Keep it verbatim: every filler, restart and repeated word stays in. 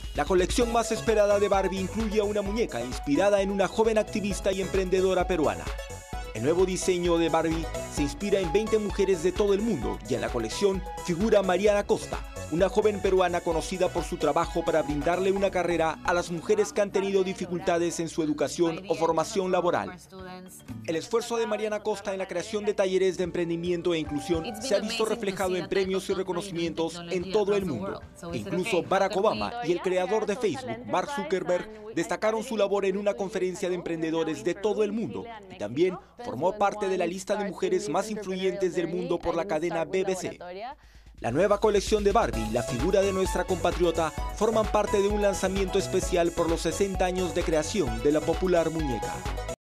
La colección más esperada de Barbie incluye a una muñeca inspirada en una joven activista y emprendedora peruana. El nuevo diseño de Barbie se inspira en veinte mujeres de todo el mundo y en la colección figura Mariana Costa, una joven peruana conocida por su trabajo para brindarle una carrera a las mujeres que han tenido dificultades en su educación o formación laboral. El esfuerzo de Mariana Costa en la creación de talleres de emprendimiento e inclusión se ha visto reflejado en premios y reconocimientos en todo el mundo. Incluso Barack Obama y el creador de Facebook, Mark Zuckerberg, destacaron su labor en una conferencia de emprendedores de todo el mundo y también formó parte de la lista de mujeres más influyentes del mundo por la cadena B B C. La nueva colección de Barbie y la figura de nuestra compatriota forman parte de un lanzamiento especial por los sesenta años de creación de la popular muñeca.